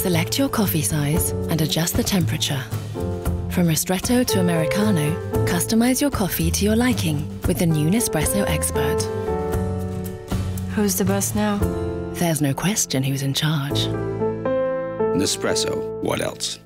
Select your coffee size and adjust the temperature. From ristretto to Americano, customize your coffee to your liking with the new Nespresso Expert. Who's the boss now? There's no question who's in charge. Nespresso, what else?